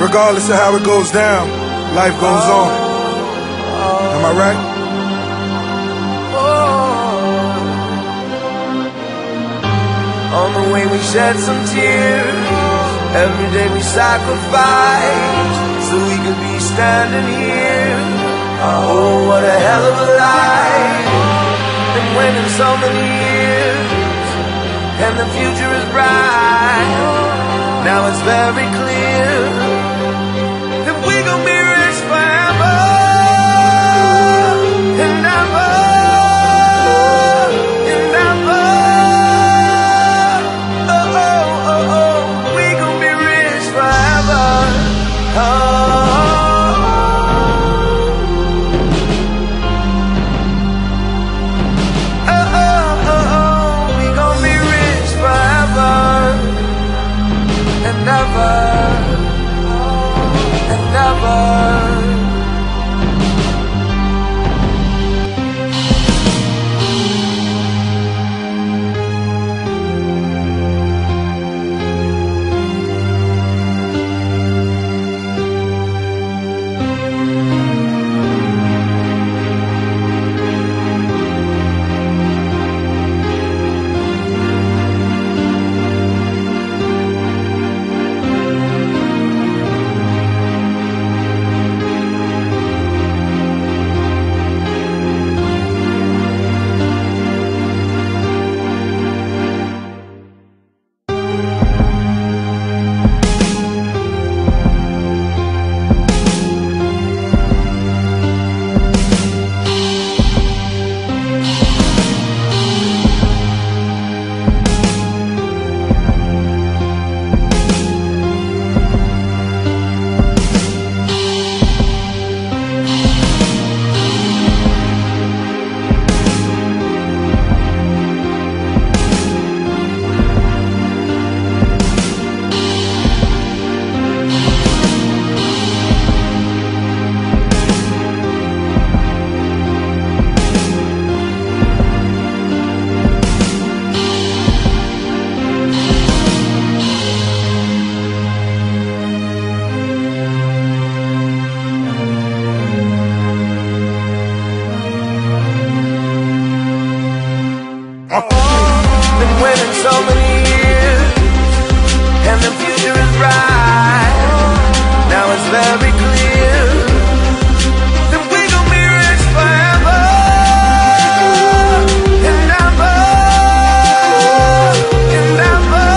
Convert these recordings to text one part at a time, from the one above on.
Regardless of how it goes down, life goes on. Am I right? On the way we shed some tears. Every day we sacrifice so we could be standing here. Oh, what a hell of a life. Been waiting so many years, and the future is bright. Now it's very clear that we gon' be rich forever and ever and ever. Oh, oh, oh, oh, we gon' be rich forever. Oh. Never and never. Been waiting so many years, and the future is bright. Now it's very clear that we gon' be rich forever and ever and ever.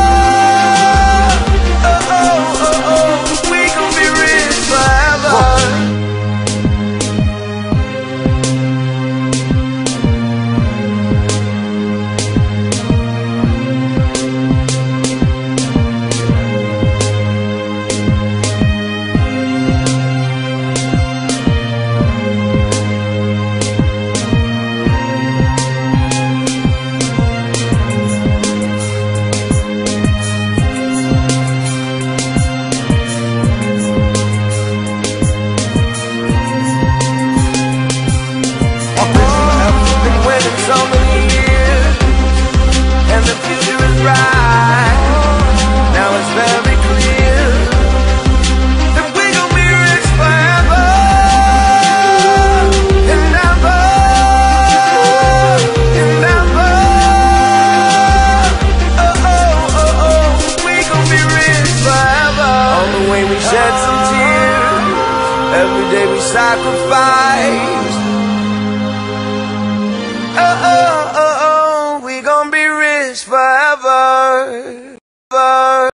Oh, oh, oh, oh, we gon' be rich forever. So many years, and the future is bright. Now it's very clear that we gon' be rich forever and ever and ever. Oh, oh, oh, oh, we gon' be rich forever. On the way we shed some tears. Every day we sacrifice